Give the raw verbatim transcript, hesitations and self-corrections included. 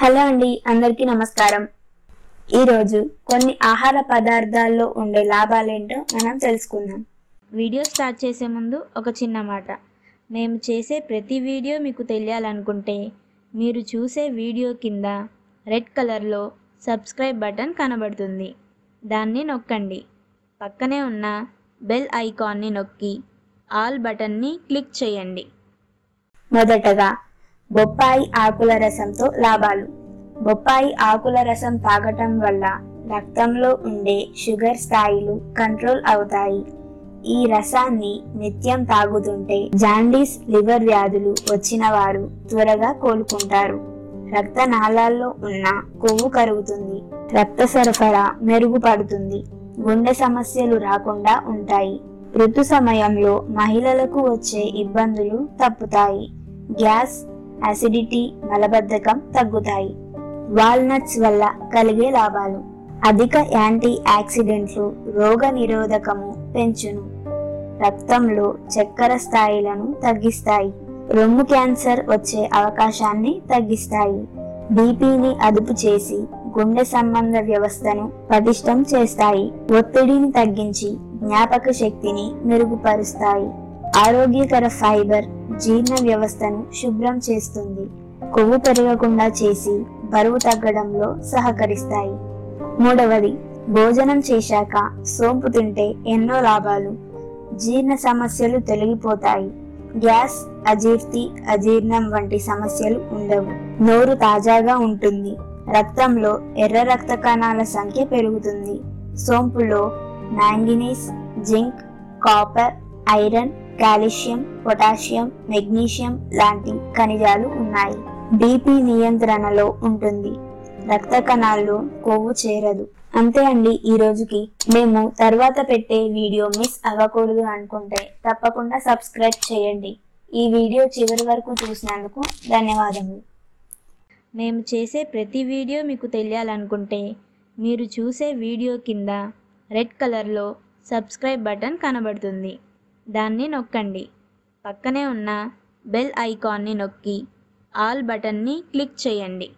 Hello అండి, అందరికీ నమస్కారం. ఈరోజు కొన్ని ఆహార పదార్థాల్లో ఉండే లాభాలేంటో మనం తెలుసుకుందాం. వీడియో స్టార్ట్ చేసే ముందు ఒక చిన్న మాట. మేము చేసే ప్రతి వీడియో మీకు తెలియాలనుకుంటే మీరు చూసే వీడియో కింద రెడ్ కలర్లో సబ్స్క్రైబ్ బటన్ కనబడుతుంది. దాన్ని నొక్కండి. పక్కనే ఉన్న బెల్ ఐకాన్ని నొక్కి ఆల్ బటన్ని క్లిక్ చేయండి. మొదటగా బొప్పాయి ఆకుల రసంతో లాభాలు. బొప్పాయి ఆకుల రసం తాగటం వల్ల రక్తంలో ఉండే షుగర్ స్థాయిలు కంట్రోల్ అవుతాయి. ఈ రసాన్ని నిత్యం తాగుతుంటే జాండీస్, లివర్ వ్యాధులు వచ్చిన వారు త్వరగా కోలుకుంటారు. రక్తనాళాల్లో ఉన్న కొవ్వు కరుగుతుంది. రక్త సరఫరా మెరుగుపడుతుంది. గుండె సమస్యలు రాకుండా ఉంటాయి. ఋతు సమయంలో మహిళలకు వచ్చే ఇబ్బందులు తప్పుతాయి. గ్యాస్, అసిడిటీ, మలబద్ధకం తగ్గుతాయి. వాల్నట్స్ వల్ల కలిగే లాభాలు: అధిక యాంటీ ఆక్సిడెంట్లు రోగ నిరోధకము పెంచును. రక్తంలో చక్కెర స్థాయిలను తగ్గిస్తాయి. రొమ్ము క్యాన్సర్ వచ్చే అవకాశాన్ని తగ్గిస్తాయి. బీపీని అదుపు చేసి గుండె సంబంధ వ్యవస్థను పటిష్టం చేస్తాయి. ఒత్తిడిని తగ్గించి జ్ఞాపక శక్తిని మెరుగుపరుస్తాయి. ఆరోగ్యకర ఫైబర్ జీర్ణ వ్యవస్థను శుభ్రం చేస్తుంది. కొవ్వు పెరగకుండా చేసి బరువు తగ్గడంలో సహకరిస్తాయి. మూడవది, భోజనం చేశాక సోంపు తింటే ఎన్నో లాభాలు. జీర్ణ సమస్యలు తొలగిపోతాయి. గ్యాస్, అజీర్తి, అజీర్ణం వంటి సమస్యలు ఉండవు. నోరు తాజాగా ఉంటుంది. రక్తంలో ఎర్ర రక్త కణాల సంఖ్య పెరుగుతుంది. సోంపులో manganese, zinc, copper, iron, calcium, potassium, magnesium లాంటి ఖనిజాలు ఉన్నాయి. బీపీ నియంత్రణలో ఉంటుంది. రక్త కణాల్లో కొవ్వు చేరదు. అంతే అండి ఈ రోజుకి. మేము తర్వాత పెట్టే వీడియో మిస్ అవ్వకూడదు అనుకుంటే తప్పకుండా సబ్స్క్రైబ్ చేయండి. ఈ వీడియో చివరి వరకు చూసినందుకు ధన్యవాదములు. మేము చేసే ప్రతి వీడియో మీకు తెలియాలనుకుంటే మీరు చూసే వీడియో కింద రెడ్ కలర్లో సబ్స్క్రైబ్ బటన్ కనబడుతుంది. దాన్ని నొక్కండి. పక్కనే ఉన్న బెల్ ఐకాన్ని నొక్కి ఆల్ బటన్ని క్లిక్ చేయండి.